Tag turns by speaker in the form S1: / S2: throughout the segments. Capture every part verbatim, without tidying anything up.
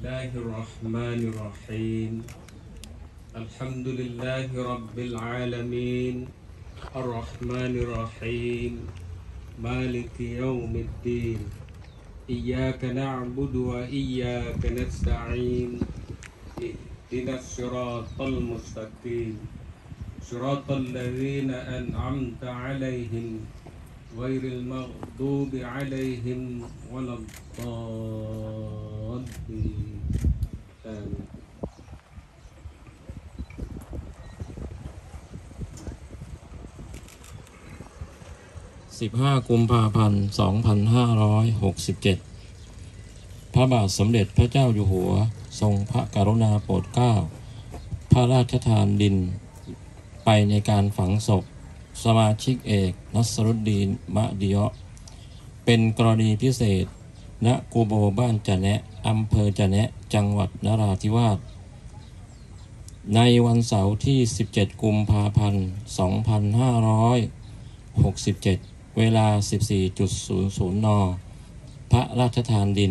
S1: الله الرحمن الرحيم الحمد لله رب العالمين الرحمن الرحيم مالك يوم الدين إياك نعبد وإياك نستعين اهدنا الصراط المستقيم صراط الذين أنعمت عليهم غير المغضوب عليهم ولا الضالين آمين สิบห้า กุมภาพันธ์ สองพันห้าร้อยหกสิบเจ็ด พระบาทสมเด็จพระเจ้าอยู่หัวทรงพระกรุณาโปรดเกล้าพระราชทานดินไปในการฝังศพสมาชิกเอกนัสรุดดีนมะดิยะเป็นกรณีพิเศษณกูโบบ้านจะแนะอำเภอจะแนะจังหวัดนราธิวาสในวันเสาร์ที่สิบเจ็ดกุมภาพันธ์สองพันห้าร้อยหกสิบเจ็ดเวลา สิบสี่นาฬิกา น.พระราชทานดิน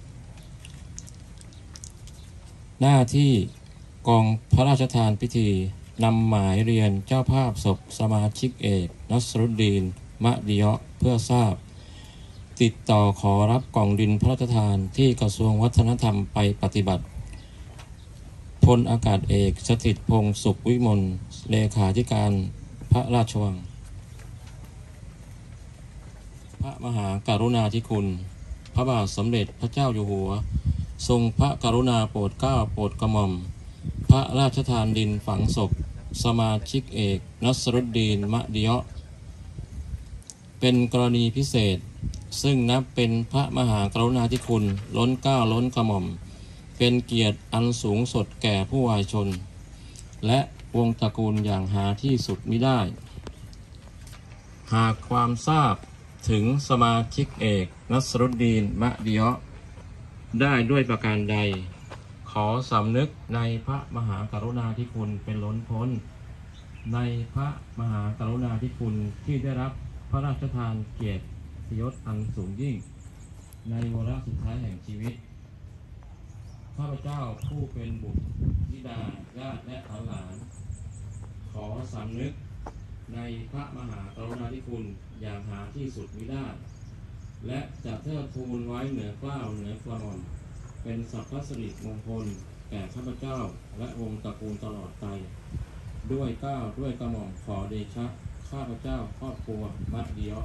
S1: หน้าที่กองพระราชทานพิธีนำหมายเรียนเจ้าภาพศพสมาชิกเอกนัสรุดดีนมะดิยะเพื่อทราบติดต่อขอรับกล่องดินพระราชทานที่กระทรวงวัฒนธรรมไปปฏิบัติพลอากาศเอกสถิตพงษ์สุขวิมลเลขาธิการพระราชวังพระมหากรุณาธิคุณพระบาทสมเด็จพระเจ้าอยู่หัวทรงพระกรุณาโปรดเกล้าโปรดกระหม่อมพระราชทานดินฝังศพสมาชิกเอกนัสรุดดีนมะดิยะเป็นกรณีพิเศษซึ่งนับเป็นพระมหากรุณาธิคุณล้นเกล้าล้นกระหม่อมเป็นเกียรติอันสูงสุดแก่ผู้วายชนและวงตระกูลอย่างหาที่สุดมิได้หากความทราบถึงสมาชิกเอกนัสรุดดีนมะดิยะได้ด้วยประการใดขอสำนึกในพระมหากรุณาธิคุณเป็นล้นพ้นในพระมหากรุณาธิคุณที่ได้รับพระราชทานเกียรติยศอันสูงยิ่งในวาระสุดท้ายแห่งชีวิตข้าพเจ้าผู้เป็นบุตรธิดาญาติและหลานขอสำนึกในพระมหากรุณาธิคุณอย่างหาที่สุดมิได้และจะเทิดทูนไว้เหนือเกล้าเหนือกระหม่อมเป็นสัพพสิริมงคลแก่ข้าพเจ้าและวงตระกูลตลอดไปด้วยเกล้าด้วยกระหม่อมขอเดชะข้าพเจ้าครอบครัวมัดเดียว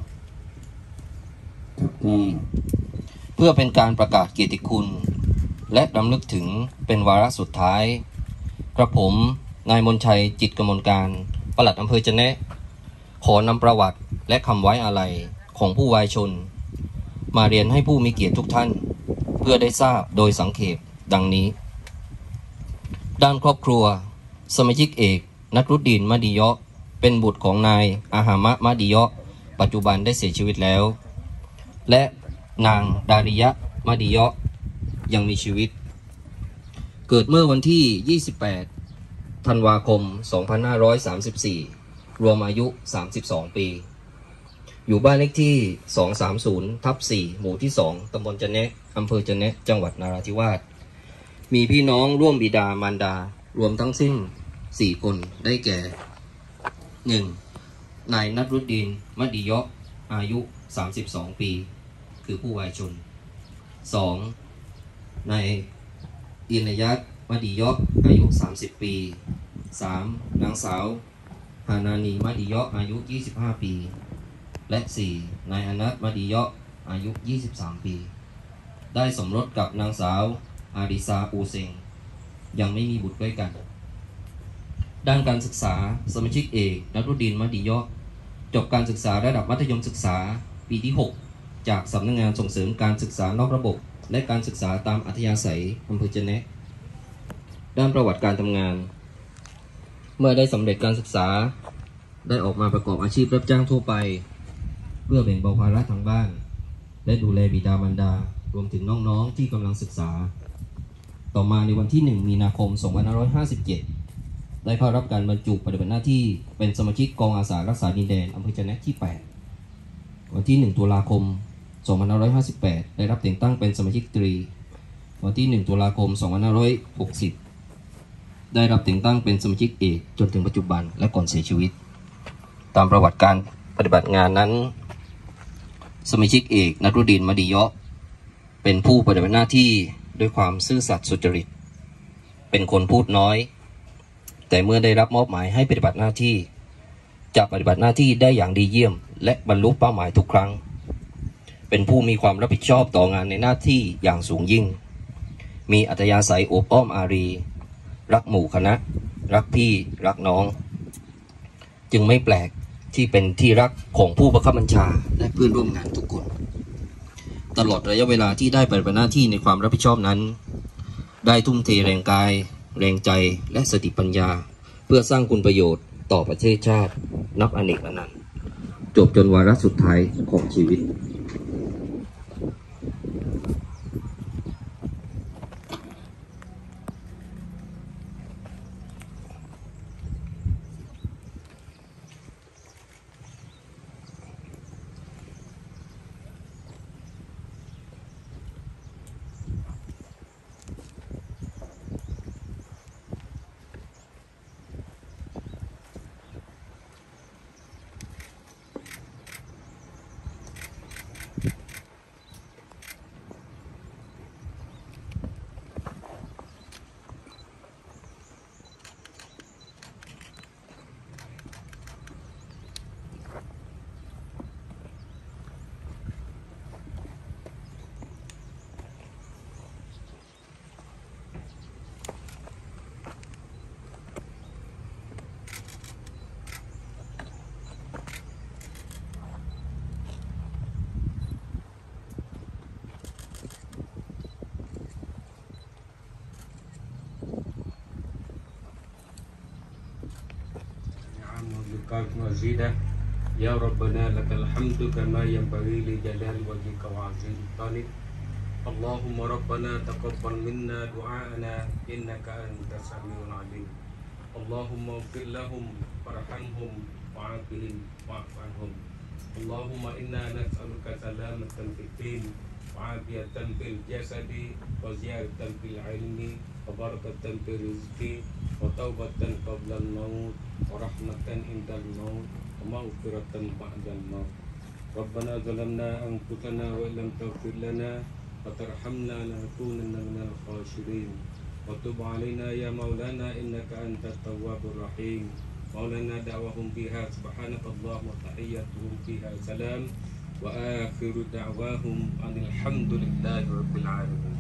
S2: เพื่อเป็นการประกาศเกียรติคุณและรำลึกถึงเป็นวาระสุดท้ายกระผมนายมนชัยจิตกมลการปลัดอำเภอจะแนะขอนำประวัติและคำไว้อาลัยของผู้วายชนมาเรียนให้ผู้มีเกียรติทุกท่านเพื่อได้ทราบโดยสังเขปดังนี้ด้านครอบครัวสมาชิกเอกนัสรุดดีนมะดิยะเป็นบุตรของนายอาหามะมะดิยะปัจจุบันได้เสียชีวิตแล้วและนางดาริยะมะดิยะยังมีชีวิตเกิดเมื่อวันที่ยี่สิบแปดธันวาคมสองพันห้าร้อยสามสิบสี่รวมอายุสามสิบสองปีอยู่บ้านเลขที่สองสามศูนย์ทับสี่หมู่ที่สองตำบลจะแนะอำเภอจะแนะจังหวัดนราธิวาสมีพี่น้องร่วมบิดามารดารวมทั้งสิ้นสี่คนได้แก่ หนึ่ง นายนัสรุดดีนมะดิยะอายุสามสิบสองปีคือผู้วายชน สอง นายอินยัตมะดิยะอายุสามสิบปี สาม นางสาวฮานานีมะดิยะอายุยี่สิบห้าปีและ สี่ นายอนัทมะดิยะอายุยี่สิบสามปีได้สมรสกับนางสาวอาริซาอูเซงยังไม่มีบุตรด้วยกันด้านการศึกษาสมาชิกเอกนัสรุดดีนมะดิยะจบการศึกษาระดับมัธยมศึกษาปีที่หกจากสำนักงานส่งเสริมการศึกษานอกระบบและการศึกษาตามอัธยาศัยอำเภอจะแนะด้านประวัติการทำงานเมื่อได้สำเร็จการศึกษาได้ออกมาประกอบอาชีพรับจ้างทั่วไปเพื่อแบ่งเบาภาระทางบ้านและดูแลบิดามารดารวมถึงน้องๆที่กำลังศึกษาต่อมาในวันที่หนึ่งมีนาคมสองพันห้าร้อยห้าสิบเจ็ดได้เข้ารับการบรรจุปฏิบัติหน้าที่เป็นสมาชิกกองอาสารักษาดินแดนอำเภอจะแนะที่แปดวันที่หนึ่งตุลาคมสองพันห้าร้อยห้าสิบแปดได้รับแต่งตั้งเป็นสมาชิกตรีวันที่หนึ่งตุลาคมสองพันห้าร้อยหกสิบได้รับแต่งตั้งเป็นสมาชิกเอกจนถึงปัจจุบันและก่อนเสียชีวิตตามประวัติการปฏิบัติงานนั้นสมาชิกเอกนฤดิน มดีเยาะเป็นผู้ปฏิบัติหน้าที่ด้วยความซื่อสัตย์สุจริตเป็นคนพูดน้อยแต่เมื่อได้รับมอบหมายให้ปฏิบัติหน้าที่จะปฏิบัติหน้าที่ได้อย่างดีเยี่ยมและบรรลุเป้าหมายทุกครั้งเป็นผู้มีความรับผิดชอบต่องานในหน้าที่อย่างสูงยิ่งมีอัธยาศัยโอบอ้อมอารีรักหมู่คณะรักพี่รักน้องจึงไม่แปลกที่เป็นที่รักของผู้บังคับบัญชาและเพื่อนร่วมงานทุกคนตลอดระยะเวลาที่ได้ปฏิบัติหน้าที่ในความรับผิดชอบนั้นได้ทุ่มเทแรงกายแรงใจและสติปัญญาเพื่อสร้างคุณประโยชน์ต่อประเทศชาตินับอเนกอนันต์จบจนวาระสุดท้ายของชีวิต
S3: مزيدا يا ربنا لك الحمد كما ينبغي لجلال وجهك وعظيم سلطانك اللهم ربنا تقبل منا دعاءنا إنك أنت السميع العليم اللهم اغفر لهم وارحمهم وعافهم واعف عنهم اللهم إنا نسألك سلامة في الدين وعافية في الجسد وزيادة في العلم وبركة في الرزق وتوبة قبل الموت ورحمة عند الموت ومغفرة بعد الموت ربنا ظلمنا أنفسنا وإن لم تغفر لنا وترحمنا لنكونن من الخاسرين وتب علينا يا مولانا إنك أنت التواب الرحيم مولانا دعوهم فيها سبحانك اللهم وتحياتهم فيها سلام وآخر دعواهم أن الحمد لله رب العالمين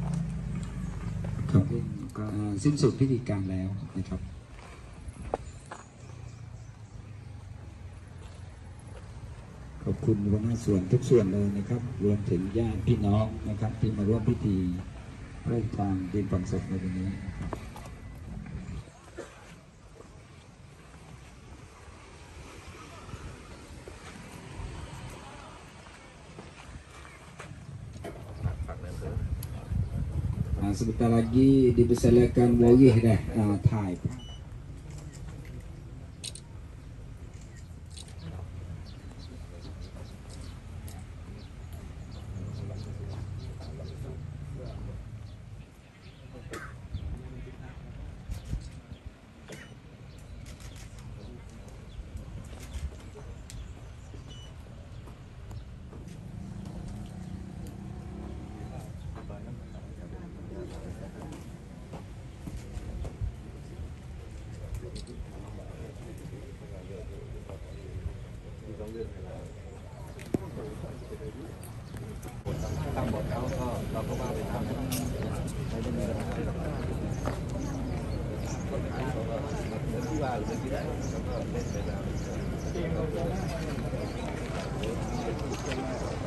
S4: ครับก็สิ้นสุดพิธีการแล้วนะครับขอบคุณหัวหน้าส่วนทุกส่วนเลยนะครับรวมถึงญาติพี่น้องนะครับที่มาร่วมพิธีพระราชทานดินฝังศพในวันนี้นะครับsebentar lagi dipersilakan warih dah uh, Thai. Thank you.